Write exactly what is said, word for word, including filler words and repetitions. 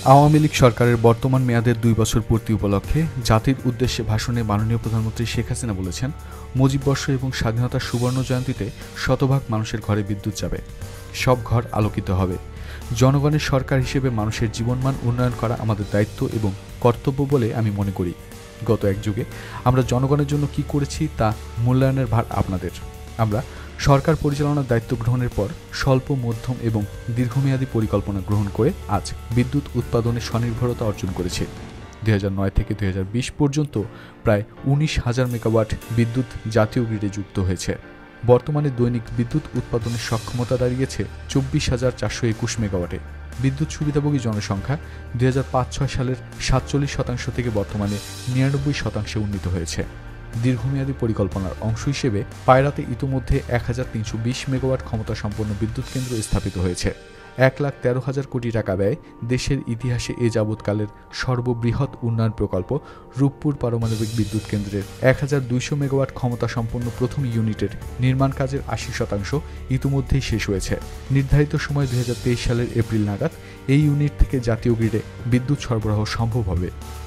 আওয়ামী লীগ সরকারের বর্তমান মেয়াদের দুই বছর পূর্তি উপলক্ষে জাতির উদ্দেশ্যে ভাষণে মাননীয় প্রধানমন্ত্রী শেখ হাসিনা বলেছেন, মুজিববর্ষ এবং স্বাধীনতার সুবর্ণ জয়ন্তীতে শতভাগ মানুষের ঘরে বিদ্যুৎ যাবে, সব ঘর আলোকিত হবে। জনগণের সরকার হিসেবে মানুষের জীবনমান উন্নয়ন করা আমাদের দায়িত্ব এবং কর্তব্য বলে আমি মনে করি। গত এক যুগে আমরা জনগণের জন্য কি করেছি তা মূল্যায়নের ভার আপনাদের। আমরা সরকার পরিচালনার দায়িত্ব গ্রহণের পর স্বল্প, মধ্যম এবং দীর্ঘমেয়াদী পরিকল্পনা গ্রহণ করে আজ বিদ্যুৎ উৎপাদনে স্বনির্ভরতা অর্জন করেছে। দুই হাজার নয় থেকে দুই হাজার বিশ পর্যন্ত প্রায় উনিশ হাজার মেগাওয়াট বিদ্যুৎ জাতীয় গ্রিডে যুক্ত হয়েছে। বর্তমানে দৈনিক বিদ্যুৎ উৎপাদনের সক্ষমতা দাঁড়িয়েছে চব্বিশ হাজার চারশো একুশ মেগাওয়াটে। বিদ্যুৎ সুবিধাভোগী জনসংখ্যা দুই হাজার পাঁচ ছয় সালের সাতচল্লিশ শতাংশ থেকে বর্তমানে নিরানব্বই শতাংশে উন্নীত হয়েছে। দীর্ঘমেয়াদী পরিকল্পনার অংশ হিসেবে পায়রাতে ইতোমধ্যে এক হাজার তিনশো বিশ মেগাওয়াট ক্ষমতা সম্পন্ন বিদ্যুৎ কেন্দ্র স্থাপিত হয়েছে। এক লাখ তেরো হাজার কোটি টাকা ব্যয় দেশের ইতিহাসে এ যাবৎকালের সর্ববৃহৎ উন্নয়ন প্রকল্প রূপপুর পারমাণবিক বিদ্যুৎ কেন্দ্রের এক হাজার দুইশো মেগাওয়াট ক্ষমতা সম্পন্ন প্রথম ইউনিটের নির্মাণ কাজের আশি শতাংশ ইতিমধ্যেই শেষ হয়েছে। নির্ধারিত সময় দুই হাজার তেইশ সালের এপ্রিল নাগাদ এই ইউনিট থেকে জাতীয় গ্রিডে বিদ্যুৎ সরবরাহ সম্ভব হবে।